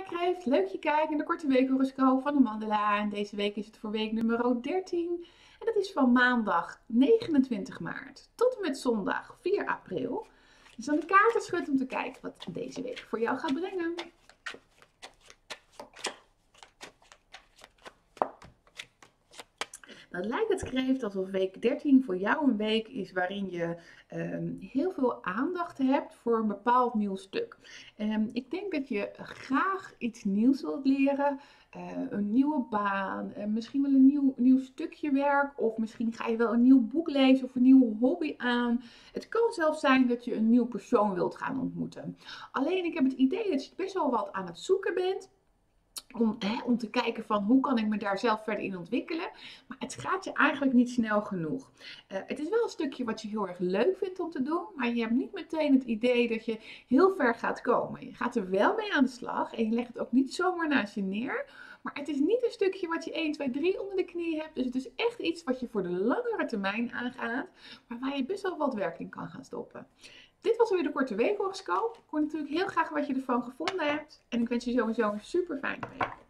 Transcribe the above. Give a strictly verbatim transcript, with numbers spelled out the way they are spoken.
Kreeft, leuk je kijkt in de korte weekhoroscoop van de Mandala. En deze week is het voor week nummer dertien. En dat is van maandag negenentwintig maart tot en met zondag vier april. Dus dan de kaarten schud om te kijken wat deze week voor jou gaat brengen. Dan lijkt het Kreeft alsof week dertien voor jou een week is waarin je um, heel veel aandacht hebt voor een bepaald nieuw stuk. Um, ik denk dat je graag iets nieuws wilt leren, uh, een nieuwe baan, uh, misschien wel een nieuw, nieuw stukje werk, of misschien ga je wel een nieuw boek lezen of een nieuwe hobby aan. Het kan zelfs zijn dat je een nieuw persoon wilt gaan ontmoeten. Alleen ik heb het idee dat je best wel wat aan het zoeken bent. Om, hè, om te kijken van hoe kan ik me daar zelf verder in ontwikkelen. Maar het gaat je eigenlijk niet snel genoeg. Uh, het is wel een stukje wat je heel erg leuk vindt om te doen. Maar je hebt niet meteen het idee dat je heel ver gaat komen. Je gaat er wel mee aan de slag. En je legt het ook niet zomaar naast je neer. Maar het is niet een stukje wat je één, twee, drie onder de knie hebt. Dus het is echt iets wat je voor de langere termijn aangaat. Maar waar je best wel wat werk in kan gaan stoppen. Dit was weer de korte weekhoroscoop. Ik hoor natuurlijk heel graag wat je ervan gevonden hebt. En ik wens je sowieso een super fijne week.